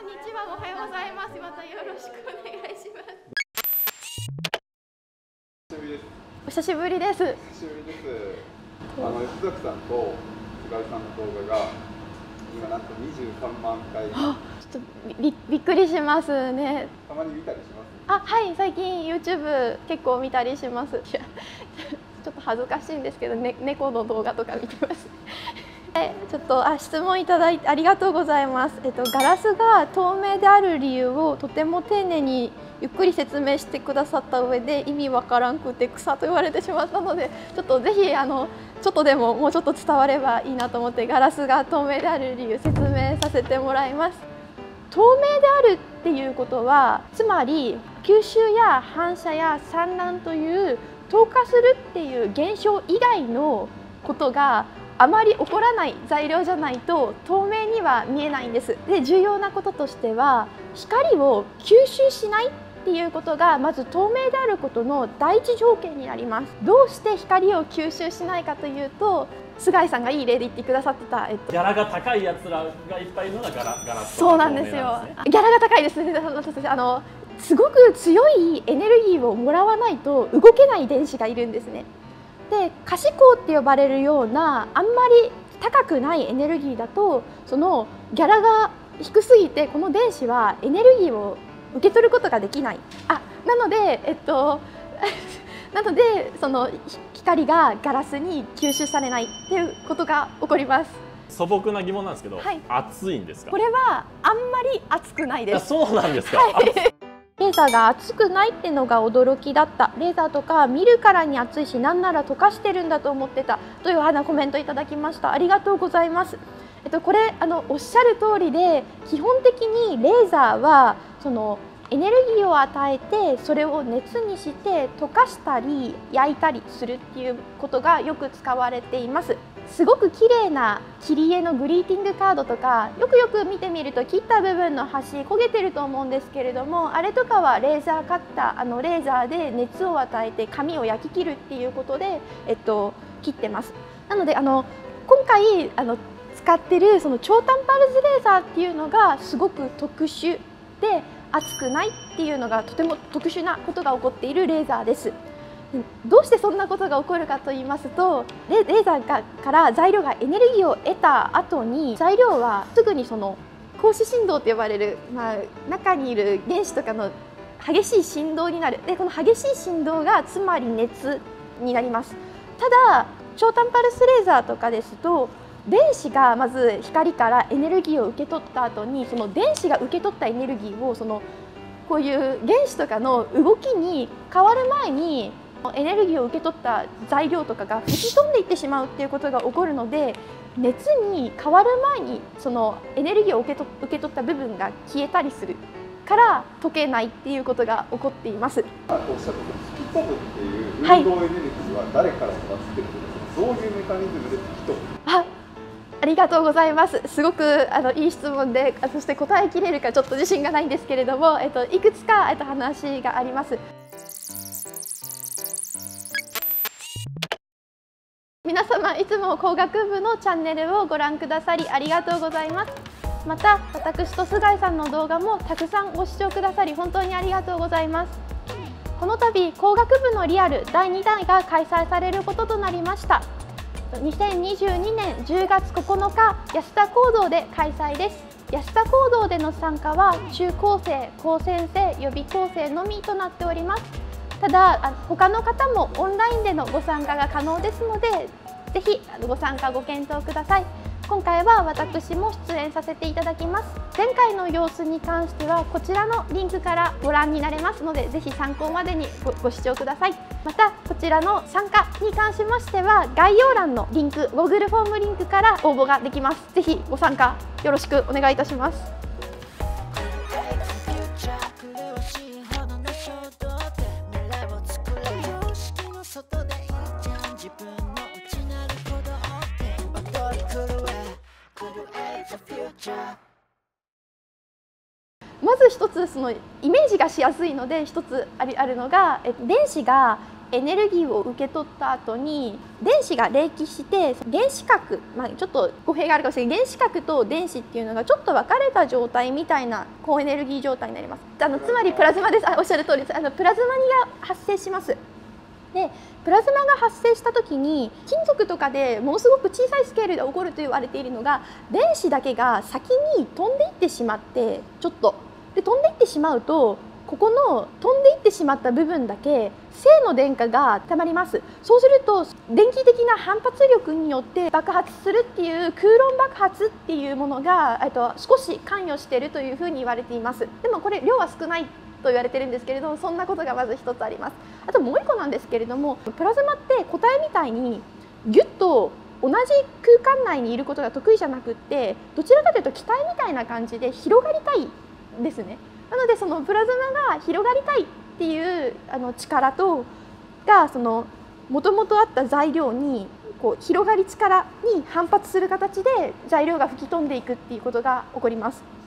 んにちは、おはようございます。またよろしくお願いします。お久しぶりです。 久しぶりです。吉崎さんと菅井さんの動画が今なんと23万回。 ちょっとびっくりしますね。 たまに見たりします？ はい、最近 YouTube 結構見たりします。ちょっと恥ずかしいんですけど、猫の動画とか見てます。ちょっと質問いただいてありがとうございます。ガラスが透明である理由をとても丁寧にゆっくり説明してくださった上で、意味わからんくて草と言われてしまったので、ちょっとぜひちょっとでももうちょっと伝わればいいなと思って、ガラスが透明である理由説明させてもらいます。透明であるっていうことは、つまり吸収や反射や散乱という透過するっていう現象以外のことがあまり起こらない材料じゃないと透明には見えないんです。で、重要なこととしては、光を吸収しないっていうことがまず透明であることの第一条件になります。どうして光を吸収しないかというと、菅井さんがいい例で言ってくださってた、 ギャラが高いやつらがいっぱいいるのがガラス。 そうなんですよ。ギャラが高いですね。すごく強いエネルギーをもらわないと動けない電子がいるんですね。で、可視光って呼ばれるようなあんまり高くないエネルギーだと、そのギャラが低すぎてこの電子はエネルギーを受け取ることができない。なのでその光がガラスに吸収されないっていうことが起こります。 素朴な疑問なんですけど、熱いんですか？ これはあんまり熱くないです。 そうなんですか？ レーザーが熱くないっていうのが驚きだった。レーザーとか見るからに熱いし、なんなら溶かしてるんだと思ってたというコメントいただきました。ありがとうございます。これおっしゃる通りで、基本的にレーザーはそのエネルギーを与えて、それを熱にして溶かしたり焼いたりするっていうことがよく使われています。すごく綺麗な切り絵のグリーティングカードとか、よく見てみると切った部分の端焦げてると思うんですけれども、あれとかはレーザーカッター、レーザーで熱を与えて紙を焼き切るっていうことで、切ってます。なので今回使ってるその超短パルスレーザーっていうのがすごく特殊で、熱くないっていうのがとても特殊なことが起こっているレーザーです。どうしてそんなことが起こるかと言いますと、レーザーから材料がエネルギーを得た後に、材料はすぐにその光子振動と呼ばれる、中にいる原子とかの激しい振動になる。で、この激しい振動がつまり熱になります。ただ超短パルスレーザーとかですと、電子がまず光からエネルギーを受け取った後に、その電子が受け取ったエネルギーをこういう原子とかの動きに変わる前にエネルギーを受け取った材料とかが吹き飛んでいってしまうっていうことが起こるので、熱に変わる前にそのエネルギーを受け取った部分が消えたりするから溶けないっていうことが起こっています。 おっしゃった吹き飛ぶっていう運動エネルギーは誰から伝わってくるんですか？どういうメカニズムで吹き飛ぶ？ ありがとうございます。すごくいい質問で、そして答えきれるかちょっと自信がないんですけれども、いくつか話があります。皆様、いつも工学部のチャンネルをご覧くださりありがとうございます。また私と菅井さんの動画もたくさんご視聴くださり本当にありがとうございます。この度工学部のリアル第2弾が開催されることとなりました。2022年10月9日安田講堂で開催です。安田講堂での参加は中高生、高専生、予備校生のみとなっております。ただ他の方もオンラインでのご参加が可能ですので、ぜひご参加ご検討ください。今回は私も出演させていただきます。前回の様子に関してはこちらのリンクからご覧になれますので、ぜひ参考までにご視聴ください。またこちらの参加に関しましては概要欄のリンク、Google フォームリンクから応募ができます。ぜひご参加よろしくお願いいたします。まず一つそのイメージがしやすいので一つあるのが、電子がエネルギーを受け取った後に電子が励起して原子核、ちょっと語弊があるかもしれない原子核と電子っていうのがちょっと分かれた状態みたいな高エネルギー状態になります。つまりプラズマです。おっしゃる通りです。プラズマが発生します。でプラズマが発生した時に金属とかでものすごく小さいスケールで起こると言われているのが電子だけが先に飛んでいってしまってちょっとで飛んでいってしまうとここの飛んでいってしまった部分だけ正の電荷がたまります。そうすると電気的な反発力によって爆発するっていうクーロン爆発っていうものが少し関与しているというふうに言われています。でもこれ量は少ないと言われてるんですけれども、そんなことがまず一つあります。あともう一個なんですけれども、プラズマって固体みたいにギュッと同じ空間内にいることが得意じゃなくって、どちらかというと気体みたいな感じで広がりたいですね。なのでそのプラズマが広がりたいっていう力とがもともとあった材料にこう広がり力に反発する形で材料が吹き飛んでいくっていうことが起こります。